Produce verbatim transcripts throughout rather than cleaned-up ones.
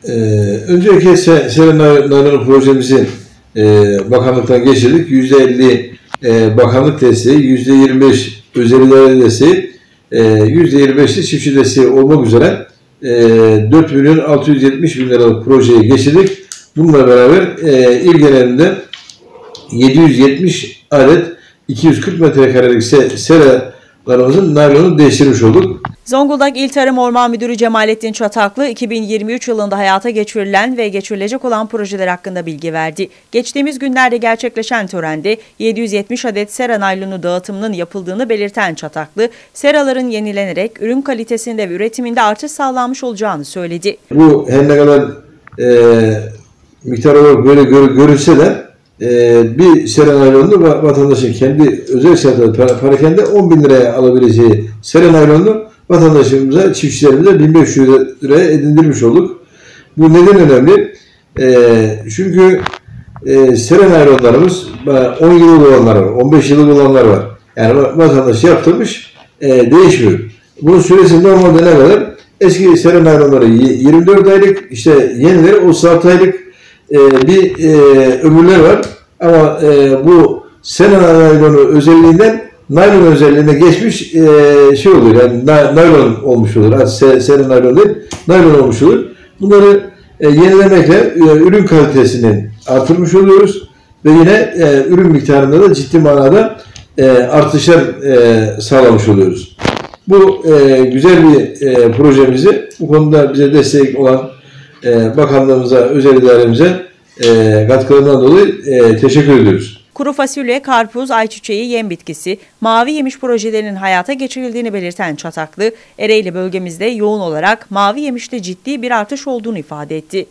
Ee, öncelikle Sera Naylonu projemizi e, bakanlıktan geçirdik. yüzde elli e, bakanlık desteği, yüzde yirmi beş özel idare desteği, e, yüzde yirmi beş de çiftçi desteği olmak üzere e, dört milyon altı yüz yetmiş bin liralık projeyi geçirdik. Bununla beraber e, il genelinde yedi yüz yetmiş adet iki yüz kırk metrekarelik seralarımızın naylonu değiştirmiş olduk. Zonguldak İl Tarım Orman Müdürü Cemalettin Çataklı, iki bin yirmi üç yılında hayata geçirilen ve geçirilecek olan projeler hakkında bilgi verdi. Geçtiğimiz günlerde gerçekleşen törende yedi yüz yetmiş adet sera naylonu dağıtımının yapıldığını belirten Çataklı, seraların yenilenerek ürün kalitesinde ve üretiminde artış sağlanmış olacağını söyledi. Bu her ne kadar e, miktar olarak böyle gör, görülse de e, bir sera naylonunu vatandaşın kendi özel şartlarda parakende on bin liraya alabileceği sera naylonunu vatandaşımıza, çiftçilerimize bin beş yüz liraya edindirmiş olduk. Bu neden önemli? E, çünkü e, sera naylonlarımız on yıllık olanlar var, on beş yıllık olanlar var. Yani vatandaş yaptırmış, e, değişmiyor. Bunun süresi normalde ne kadar? Eski sera naylonları yirmi dört aylık, işte yenileri otuz altı aylık e, bir e, ömürler var. Ama e, bu sera naylonu özelliğinden naylon özelliğine geçmiş e, şey oluyor, yani naylon olmuş olur. Artık sera naylon değil, naylon olmuş olur. Bunları e, yenilemekle e, ürün kalitesini artırmış oluyoruz ve yine e, ürün miktarında da ciddi manada e, artışlar e, sağlamış oluyoruz. Bu e, güzel bir e, projemizi bu konuda bize destek olan e, bakanlığımıza, özel idaremize e, katkılarından dolayı e, teşekkür ediyoruz. Kuru fasulye, karpuz, ayçiçeği, yem bitkisi, mavi yemiş projelerinin hayata geçirildiğini belirten Çataklı, Ereğli bölgemizde yoğun olarak mavi yemişte ciddi bir artış olduğunu ifade etti.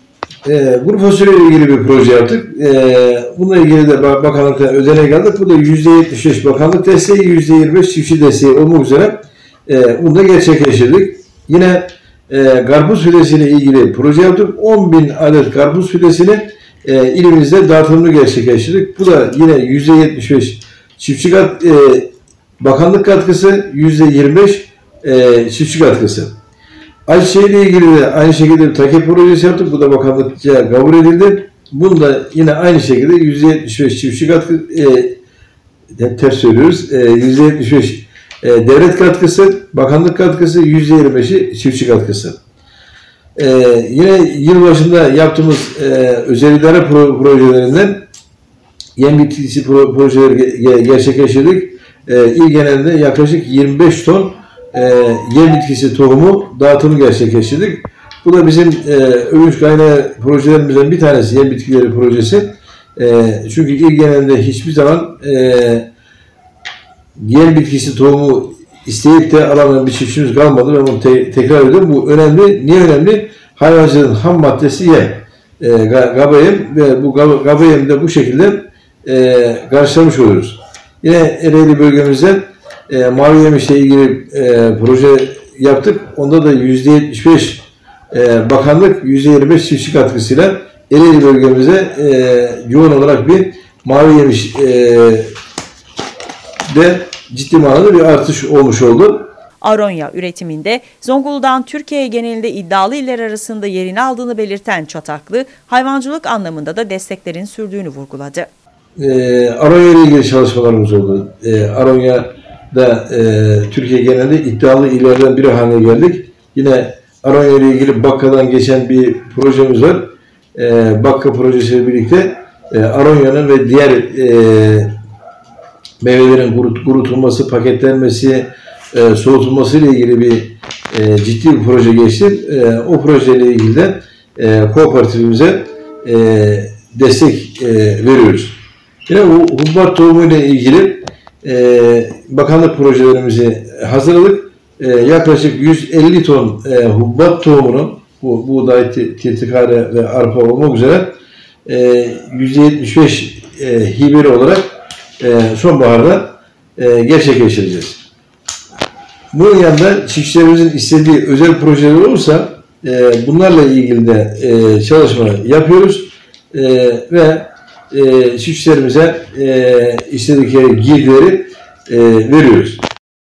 E, kuru fasulye ile ilgili bir proje yaptık. E, bununla ilgili de bakanlıktan ödenek aldık. Bu da yüzde yetmiş beş bakanlık desteği, yüzde yirmi beş çiftçi desteği olmak üzere e, bunu da gerçekleştirdik. Yine e, karpuz fidesi ile ilgili proje yaptık. on bin adet karpuz fidesini E, ilimizde dağıtımını gerçekleştirdik. Bu da yine yüzde yetmiş beş çiftçi kat, e, bakanlık katkısı, yüzde yirmi beş e, çiftçi katkısı. Ayçiçeği ile ilgili de aynı şekilde bir takip projesi yaptık. Bu da bakanlıkça kabul edildi. Bunda yine aynı şekilde yüzde yetmiş beş çiftçi katkı, e, ters söylüyoruz, e, yüzde yetmiş beş e, devlet katkısı, bakanlık katkısı, yüzde yirmi beşi çiftçi katkısı. Ee, yine yılbaşında yaptığımız e, özel idare pro projelerinden yem bitkisi pro projeleri ge gerçekleştirdik. E, il genelinde yaklaşık yirmi beş ton e, yem bitkisi tohumu dağıtımı gerçekleştirdik. Bu da bizim e, övünç kaynağı projelerimizden bir tanesi, yem bitkileri projesi. E, çünkü il genelinde hiçbir zaman e, yem bitkisi tohumu isteyip de alamayan bir çiftçimiz kalmadı. Ben bunu te tekrar ediyorum. Bu önemli. Niye önemli? Hayvancılığın ham maddesi yem. E, gaba yem ve bu gaba, gaba yemi de bu şekilde e, karşılamış oluyoruz. Yine Ereğli bölgemizde e, mavi yemişle ilgili e, proje yaptık. Onda da yüzde yetmiş beş e, bakanlık, yüzde yirmi beş çiftçi katkısıyla Ereğli bölgemize e, yoğun olarak bir mavi yemiş e, de ciddi manada bir artış olmuş oldu. Aronya üretiminde Zonguldak'ın Türkiye genelinde iddialı iller arasında yerini aldığını belirten Çataklı, hayvancılık anlamında da desteklerin sürdüğünü vurguladı. E, Aronya ile ilgili çalışmalarımız oldu. E, Aronya'da e, Türkiye genelinde iddialı illerden biri haline geldik. Yine Aronya ile ilgili Bakka'dan geçen bir projemiz var. E, Bakka projesiyle birlikte e, Aronya'nın ve diğer e, meyvelerin kurut, kurutulması, paketlenmesi, e, soğutulması ile ilgili bir e, ciddi bir proje geçti. E, o projeyle ilgili de e, kooperatifimize e, destek e, veriyoruz. Yine bu hububat tohumu ile ilgili e, bakanlık projelerimizi hazırladık. E, yaklaşık yüz elli ton e, hububat tohumunu, bu buğday, tirtikare ve arpa olmak üzere e, yüzde yetmiş beş e, hiberi olarak e, sonbaharda e, gerçekleştireceğiz. Bunun yanında çiftçilerimizin istediği özel projeler olursa e, bunlarla ilgili de e, çalışma yapıyoruz e, ve e, çiftçilerimize e, istedikleri girdileri e, veriyoruz.